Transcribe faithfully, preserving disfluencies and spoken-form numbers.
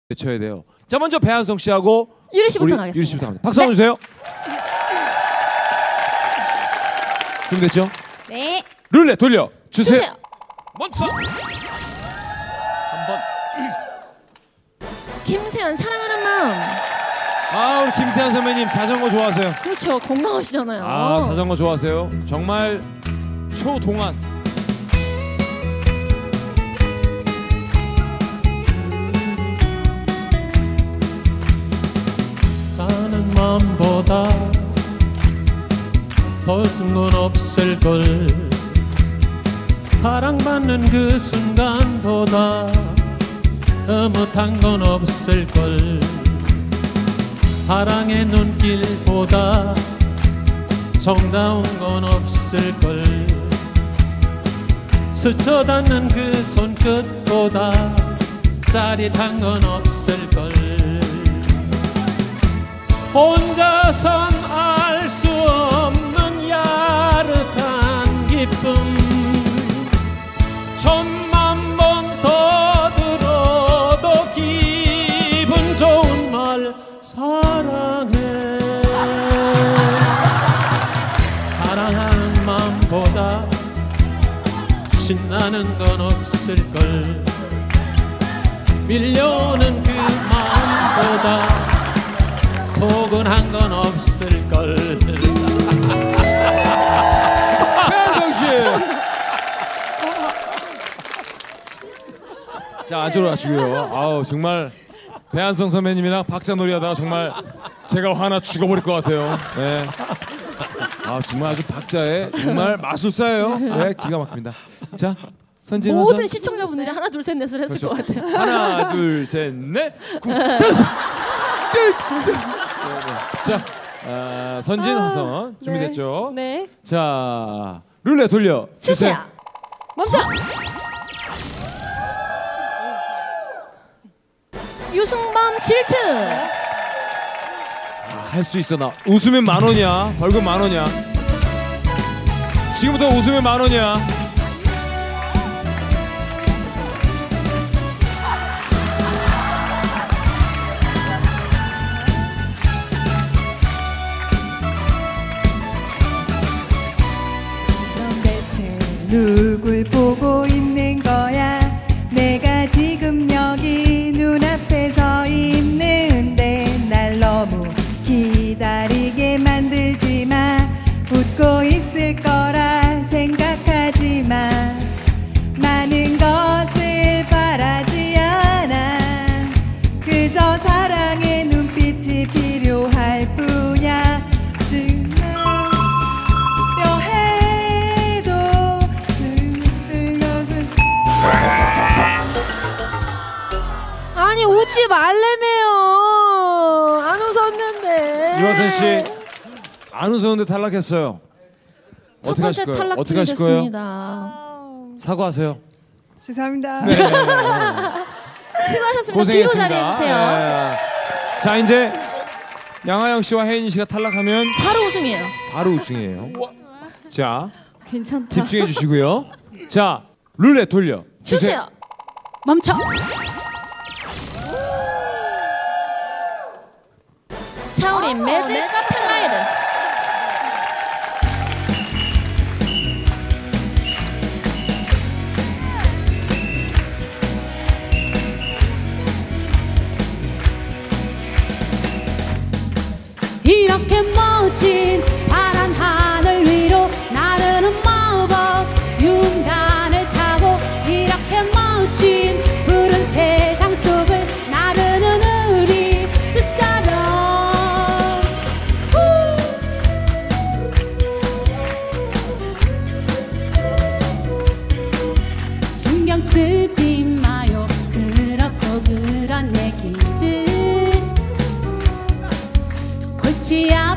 외쳐야 돼요. 자, 먼저 배한성 씨하고 유리 씨부터 가겠습니다. 유리 씨부터 갑니다. 박수 한번 주세요. 준비됐죠? 네. 룰렛 돌려 주세요. 주세요. 먼저 한번 김세현 사랑하는 마음. 아, 우리 김세현 선배님 자전거 좋아하세요? 그렇죠. 건강하시잖아요. 아, 자전거 좋아하세요? 정말 초동안. 사는 마음보다 더 큰 건 없을걸. 사랑받는 그 순간보다 흐뭇한 건 없을걸. 사랑의 눈길보다 정다운 건 없을걸. 스쳐닿는 그 손끝보다 짜릿한 건 없을걸. 혼자선 알 수 없는 야릇한 기쁨. 천만 번 더 들어도 기분 좋은 말 사랑해. 사랑하는 마음보다 신나는 건 없을걸. 밀려오는 그 마음보다 포근한 건 없을걸. 배한성 씨. 자, 안쪽으로 가시고요. 아우, 정말 배한성 선배님이랑 박자 놀이하다가 정말 제가 화나 죽어버릴 것 같아요. 네. 아, 정말 아주 박자에 정말 마술사예요. 네, 기가 막힙니다. 자, 선진 모든 화성. 시청자분들이 하나 둘 셋 넷을 했을 그렇죠. 것 같아요. 하나, 둘, 셋, 넷, 구, 다섯. 자, 아, 선진 화성 준비됐죠? 네. 자, 룰렛 돌려 주세요. 주세요. 멈춰. 유승범 질투. 아, 할 수 있어. 나 웃으면 만 원이야. 벌금 만 원이야. 지금부터 웃으면 만 원이야. 넌 대체 누굴 보고 있는 거야? 내가 지금 여기 눈앞에 서 있는데 날 너무 기다리게 만들지 마. 웃고 있을 거라 생각하지 마. 많은 것을 바라지 않아. 그저 사랑의 눈빛이 필요할 뿐이야. 해도 아니 웃지 말래매요. 안 웃었는데. 유하선 씨, 안 웃었는데 탈락했어요. 첫 어떻게 번째 하실 거예요? 탈락 어떻게 하실 거예요? 드리겠습니다. 사과하세요. 죄송합니다. 네. 수고하셨습니다. 뒤로 고생했습니다. 자리해주세요. 네. 자, 이제 양하영 씨와 혜인 씨가 탈락하면 바로 우승이에요. 바로 우승이에요. 자, 괜찮다. 집중해 주시고요. 자, 룰렛 돌려 주세요. 주세요. 멈춰. 차우린 매직 플라이드. 이렇게 멋진 파란 하늘 위로 나르는 마법 윤간을 타고 이렇게 멋진 푸른 세상 속을 나르는 우리 두 사람. 신경 쓰지 마요. 그렇고 그런 얘기들 골치